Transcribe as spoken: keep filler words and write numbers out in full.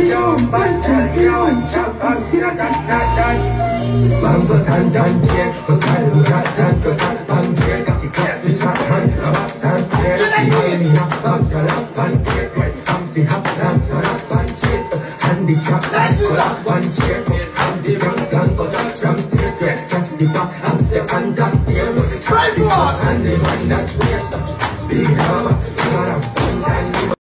jom bantu yon cabang silakan dan bangga sandan dia bekal hujatan ketat bangkir ketika disahkan abad sanskrit ini abad dalam bangkir amsi hablan sarat bancis handicap dan sekolah bancis handicap dan kotak jam stres just di bawah